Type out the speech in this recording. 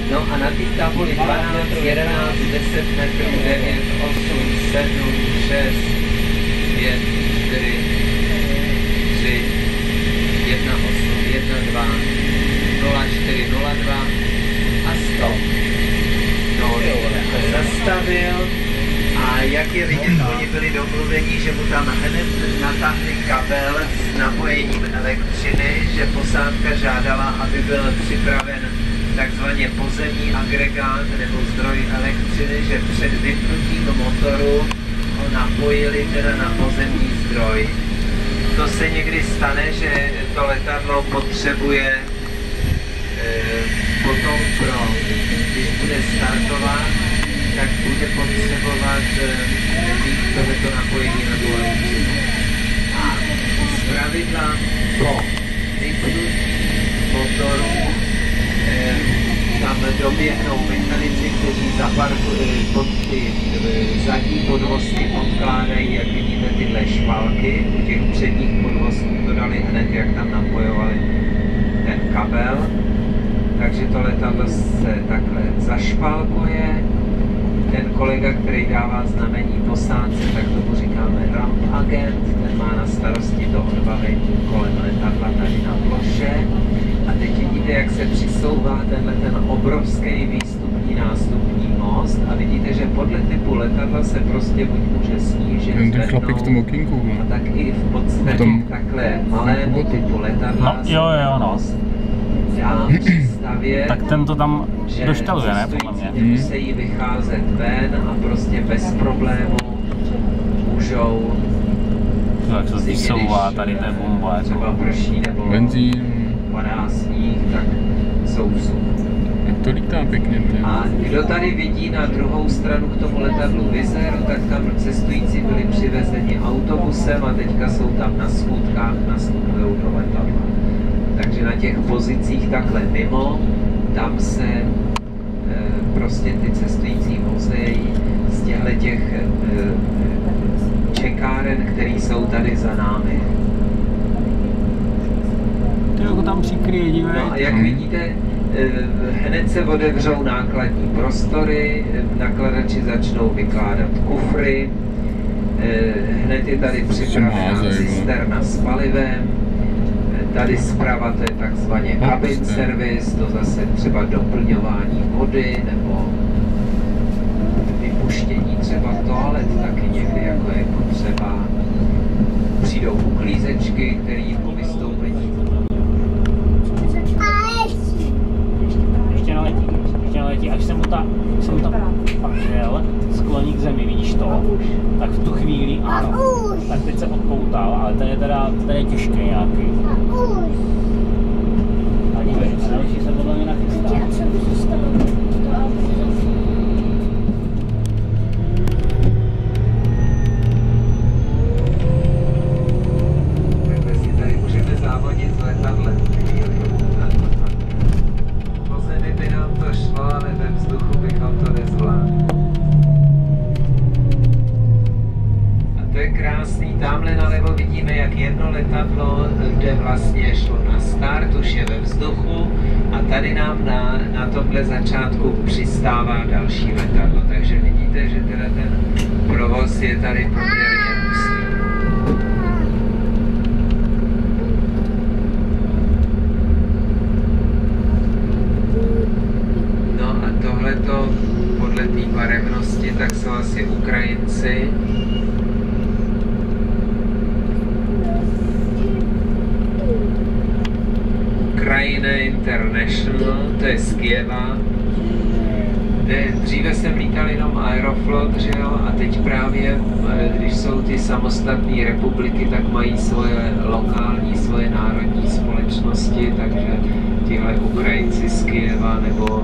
No a na té tabuli 12, 11, 10 metrů, 9, 8, 7, 6, 5, 4, 3, 1, 8, 1, 2, 0, 4, 0, 2 a 100. No, zastavil a jak je vidět, oni byli domluveni, že mu tam hned natáhli kabel s napojením elektřiny, že posádka žádala, aby byl připraven takzvaně pozemní agregát nebo zdroj elektřiny, že před vypnutím motoru ho napojili teda na pozemní zdroj. To se někdy stane, že to letadlo potřebuje potom když bude startovat, tak bude potřebovat mít tohleto napojení na tu elektřinu. A zpravidla po vypnutí motoru tam doběhnou mechanici, kteří pod ty zadní podvozky podkládají, jak vidíte, tyhle špalky. U těch předních podvozků to dali hned, jak tam napojovali ten kabel. Takže to letadlo se takhle zašpalkuje. Ten kolega, který dává znamení posádce, tak tomu říkáme ramp agent, ten má na starosti to odbavení kolem letadla tady na ploše. A teď vidíte, jak se přisouvá ten obrovský výstupní nástupní most a vidíte, že podle typu letadla se prostě buď může snížit, zvednout, a tak i v podstatě takhle malému typu letadla most dá přistavět, tak ten to tam došteluje, ne, podle mě. Musí vycházet ven a prostě bez problému můžou jak se vysouvá tady té bomba, třeba prší nebo padá sníh, tak jsou Jak to lítá pěkně. A kdo tady vidí na druhou stranu k tomu letadlu Vizeru, tak tam cestující byli přivezeni autobusem a teďka jsou tam na schůdkách, nastupují do letadla. Takže na těch pozicích takhle mimo, tam se prostě ty cestující vozejí z těch čekáren, které jsou tady za námi. To tam přikryje, dívej. No a jak vidíte, hned se otevřou nákladní prostory, nakladači začnou vykládat kufry, hned je tady připravená cisterna s palivem, tady zprava to je takzvaně cabin service, to zase třeba doplňování vody nebo vypuštění třeba toalet taky někdy, jako je potřeba. Přijdou uklízečky, které po vystoupení. Ještě naletí, až jsem mu tam pak jel, skloní k zemi, vidíš to? Tak v tu chvíli, ano, tak teď se odpoutal, ale ten je teda těžký nějaký. A dívej, a další se podle mě nachystá. Takhle si tady můžeme závodit s letadlem. Po zemi by nám to šlo, ale ve vzduchu bychom to nezvládli. To je krásný, tamhle nalevo vidíme, jak jedno letadlo, kde vlastně šlo na start, už je ve vzduchu a tady nám na tomhle začátku přistává další letadlo, takže vidíte, že teda ten provoz je tady poměrně hustý. No a tohleto podle té barevnosti, tak jsou asi Ukrajinci. Ukraine International, to je z Kyjeva. Dříve jsem lítal jenom Aeroflot, že jo, a teď právě, když jsou ty samostatné republiky, tak mají svoje lokální, svoje národní společnosti, takže tihle Ukrajinci z Kyjeva nebo